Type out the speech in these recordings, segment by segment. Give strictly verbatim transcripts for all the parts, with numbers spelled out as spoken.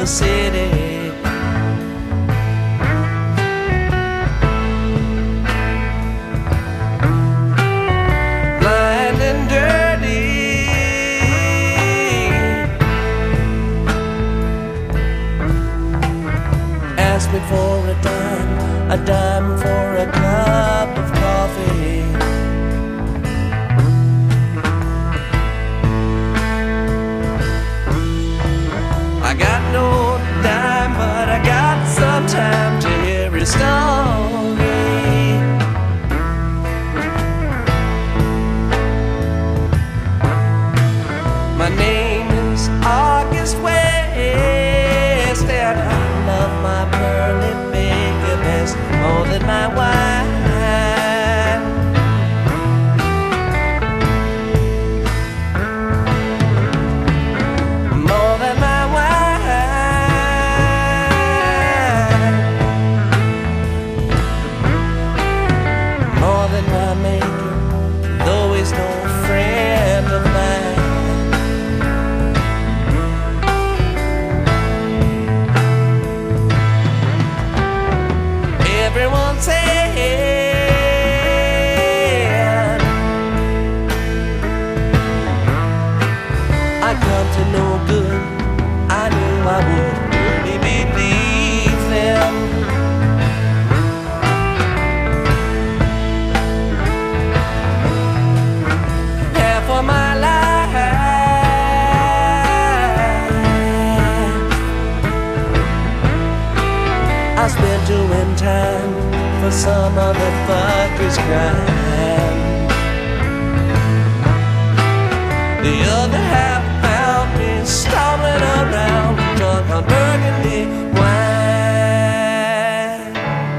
city. Blind and dirty. Ask me for a dime, a dime for a cup of coffee. I got no dime, but I got some time to hear his story. My name is August West, and I love my pearly baby best more than my wine. More than my wine. More than my maker, though he's no friend of mine. Everyone said I come to no good. I knew I would really believe them. Half of my life I spent doing time for some other fucker's crime. The other half found me stumbling around, drunk on burgundy wine.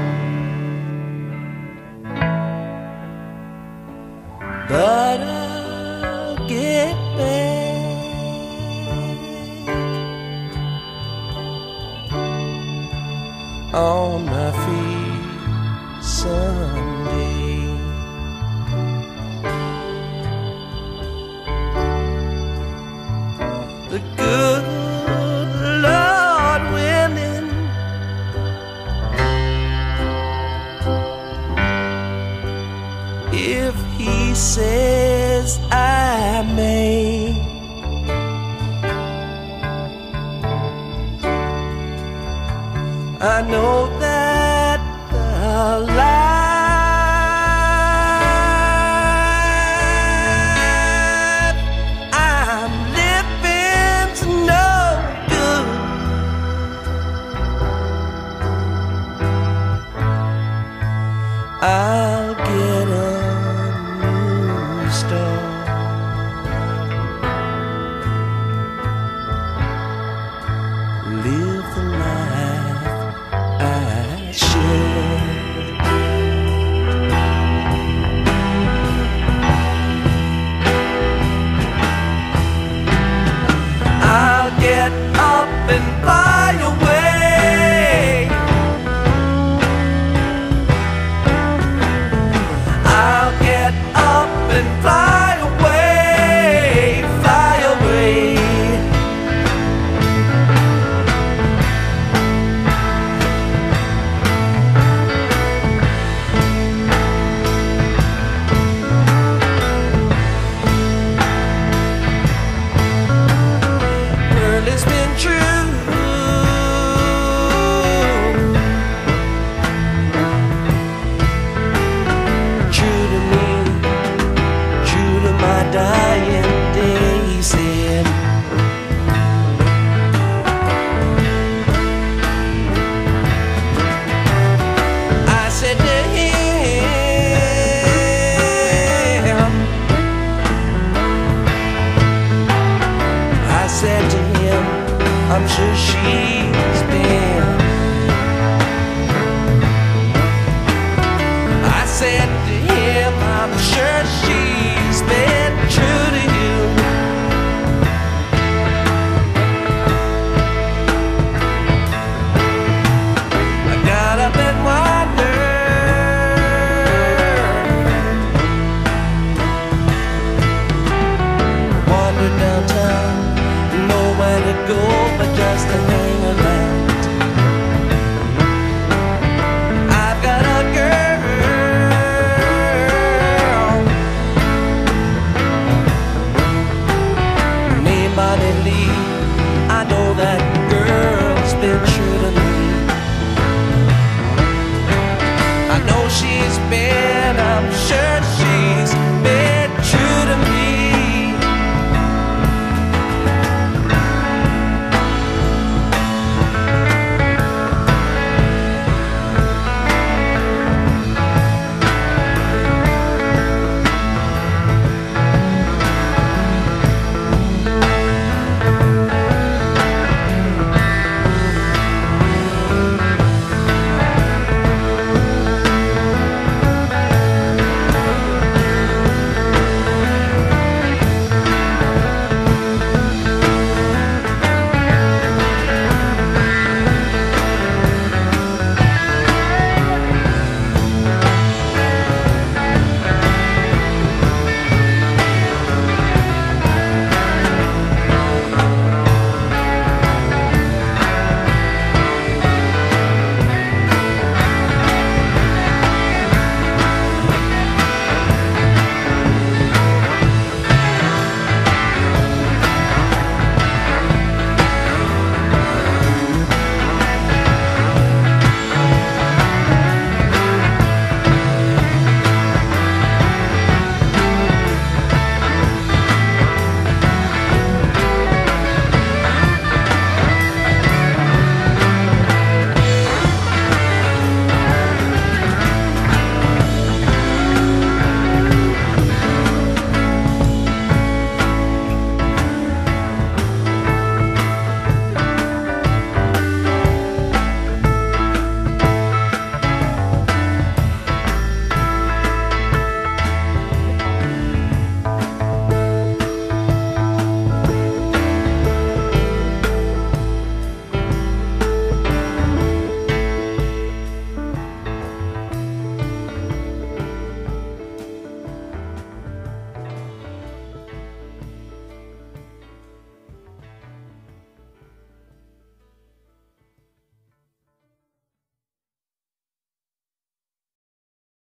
But I'll get back on my feet someday. The good Lord willing, if he says I may, I know that the